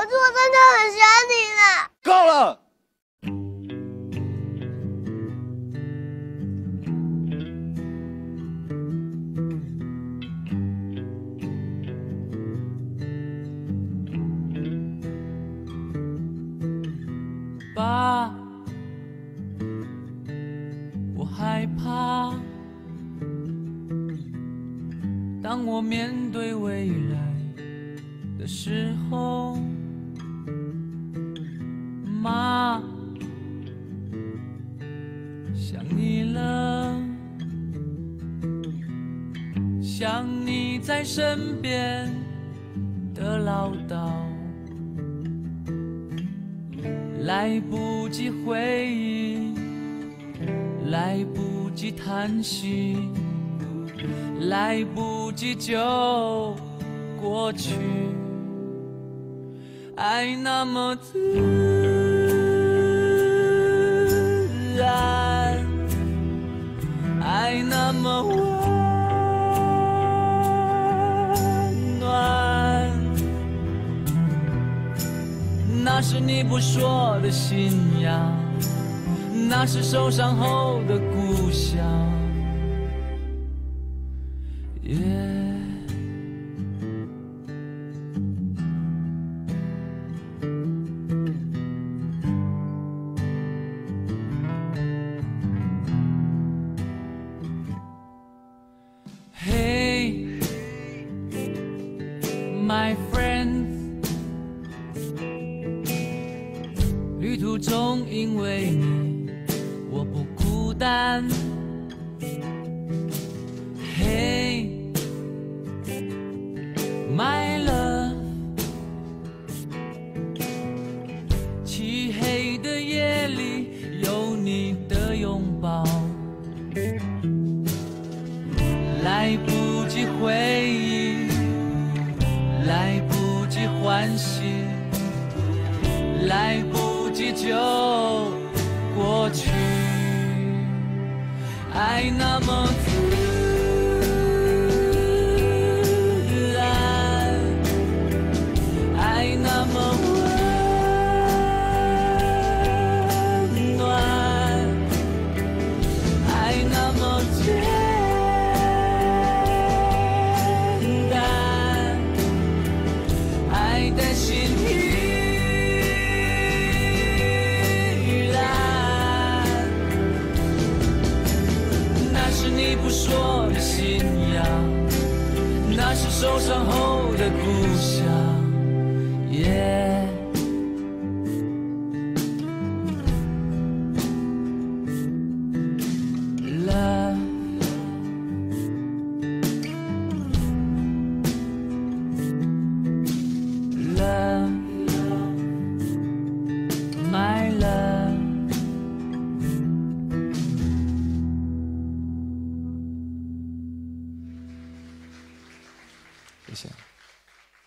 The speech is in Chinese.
可是我真的很想你啦。 够了！ 爸，我害怕，当我面对未来的时候，妈，想你了，想你在身边的唠叨。来不及回忆，来不及叹息，来不及就过去。爱那么自然，爱那么温暖。那是你不说的信仰，那是受伤后的故乡。Hey, my friend。旅途中因为你，我不孤单。Hey, my love， 漆黑的夜里有你的拥抱，来不及回忆，来不及欢喜，来不及就过去。爱那么自然，爱那么温暖，爱那么简单，爱的心意。你不说的信仰，那是受伤后的故乡。Love， love， my love。 谢谢。